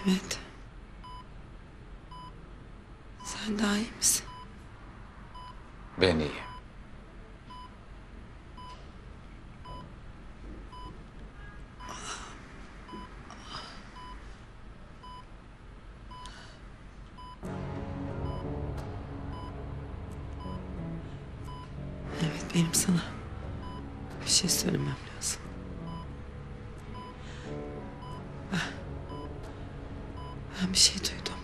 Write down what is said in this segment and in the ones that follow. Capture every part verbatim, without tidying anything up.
Evet. Sen daha iyi misin? Ben iyiyim. Evet, benim sana bir şey söylemem lazım. Ben, ben bir şey duydum.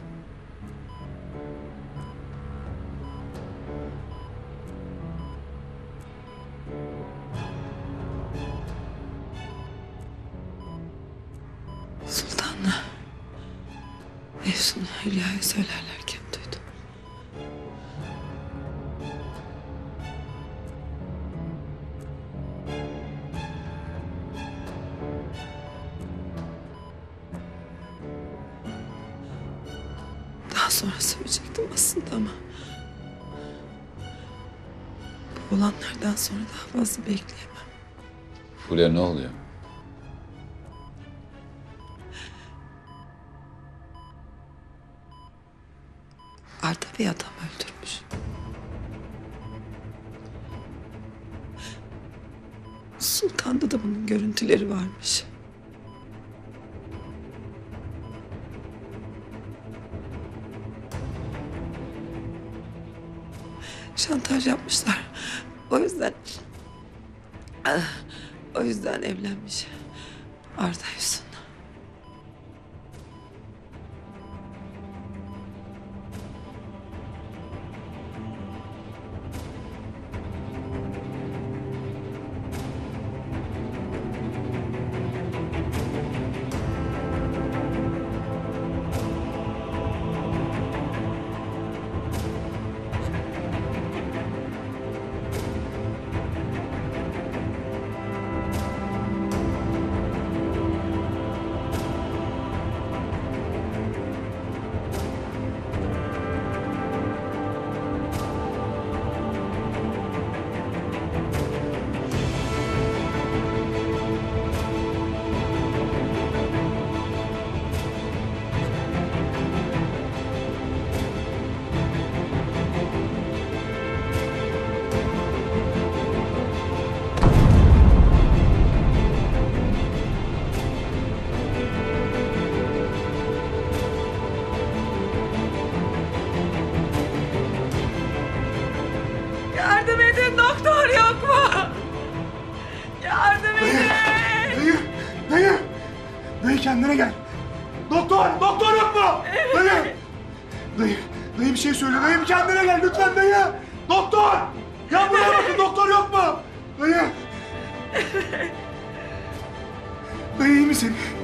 Sultan'la Efsun'u Hülya'ya söylerlerken duydum. Daha sonra söyleyecektim aslında ama bu olanlardan sonra daha fazla bekleyemem. Fulya ne oluyor? Arda bir adam öldürmüş. Sultan'da da bunun görüntüleri varmış. Şantaj yapmışlar. O yüzden... O yüzden evlenmiş. Arda Efsun'la. Yardım edin, doktor yok mu? Yardım edin. Dayı, dayı, dayı kendine gel. Doktor, doktor yok mu? Dayı, dayı, dayı bir şey söyle. Dayı bir kendine gel lütfen dayı. Doktor, ya buraya bakın doktor yok mu? Dayı. Dayı iyi misin?